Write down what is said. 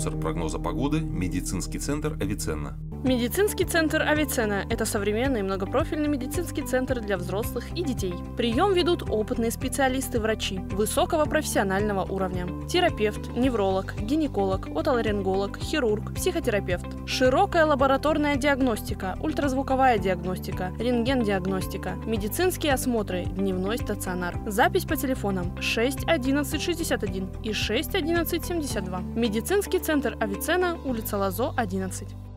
Спонсор прогноза погоды – медицинский центр «Авиценна». Медицинский центр «Авиценна» – это современный многопрофильный медицинский центр для взрослых и детей. Прием ведут опытные специалисты-врачи высокого профессионального уровня. Терапевт, невролог, гинеколог, отоларинголог, хирург, психотерапевт. Широкая лабораторная диагностика, ультразвуковая диагностика, рентген-диагностика, медицинские осмотры, дневной стационар. Запись по телефонам 6 11 61 и 6 11 72. Медицинский центр «Авиценна», улица Лазо, 11.